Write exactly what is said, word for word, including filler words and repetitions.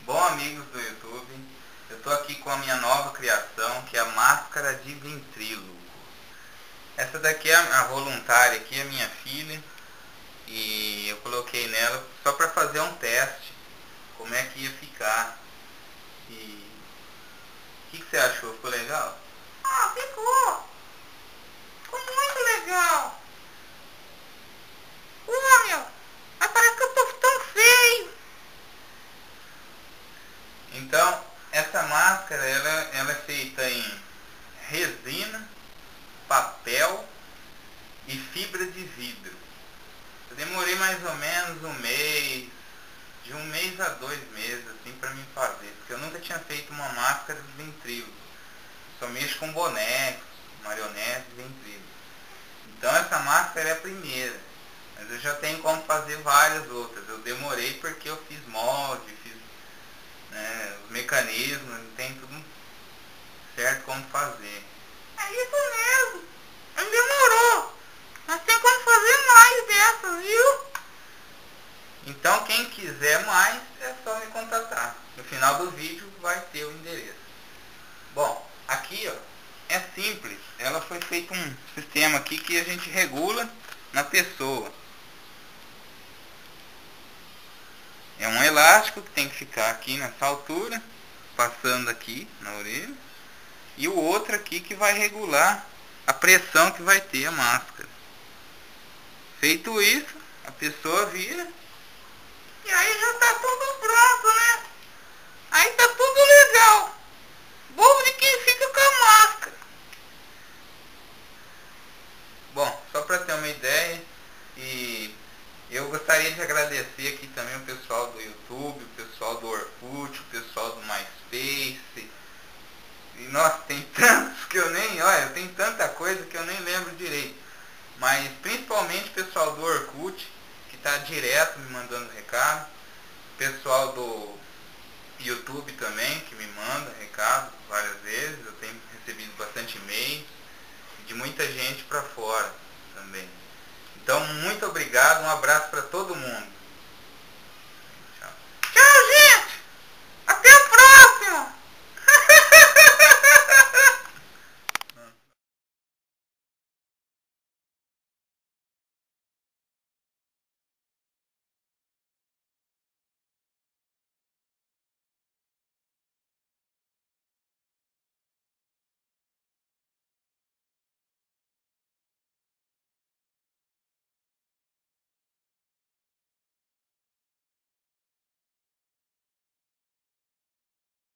Bom, amigos do YouTube, eu estou aqui com a minha nova criação, que é a máscara de ventríloco. Essa daqui é a voluntária aqui, a minha filha, e eu coloquei nela só para fazer um teste, como é que ia ficar. E o que, que você achou? Ficou legal? Ah, ficou! Ficou muito legal! Ô, meu! Mas parece que eu tô tão feio! Então, essa máscara ela, ela é feita em resina, papel e fibra de vidro. Eu demorei mais ou menos um mês, de um mês a dois meses assim para me fazer, porque eu nunca tinha feito uma máscara de ventríloco. Só mexo com bonecos, marionetes e ventrílocos. Então essa máscara é a primeira, mas eu já tenho como fazer várias outras. Eu demorei porque eu fiz molde, fiz né, os mecanismos, tem tudo certo como fazer. É isso mesmo! Mas demorou! Mas tem como fazer mais dessas, viu? Então quem quiser mais é só me contatar. No final do vídeo vai ter o endereço. Bom, aqui ó, é simples. Ela foi feito um sistema aqui que a gente regula na pessoa. É um elástico que tem que ficar aqui nessa altura, passando aqui na orelha. E o outro aqui que vai regular a pressão que vai ter a máscara. Feito isso, a pessoa vira. E aí já tá tudo pronto, né? Aí tá tudo legal. Bobo de quem fica com a máscara. Bom, só para ter uma ideia, e eu gostaria de agradecer aqui também o pessoal do YouTube, o pessoal do Orkut, o pessoal do MySpace. E nossa, tem tantos que eu nem, olha, tem tanta coisa que eu nem lembro direito. Mas principalmente o pessoal do Orkut, que está direto me mandando recado. O pessoal do YouTube também, que me manda recado várias vezes. Eu tenho recebido bastante e-mails de muita gente para fora também. Então, muito obrigado, um abraço para todo mundo.